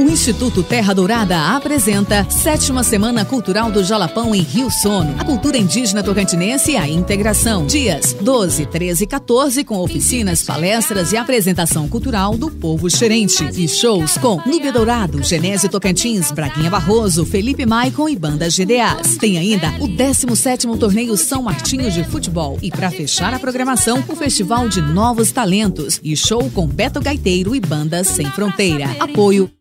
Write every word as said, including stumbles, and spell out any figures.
O Instituto Terra Dourada apresenta Sétima Semana Cultural do Jalapão em Rio Sono. A cultura indígena tocantinense e a integração. Dias doze, treze e quatorze com oficinas, palestras e apresentação cultural do povo xerente. E shows com Núbia Dourado, Genésio Tocantins, Braguinha Barroso, Felipe Maicon e Banda G D As. Tem ainda o décimo sétimo Torneio São Martinho de Futebol. E para fechar a programação, o Festival de Novos Talentos e show com Beto Gaiteiro e Banda Sem Fronteira. Apoio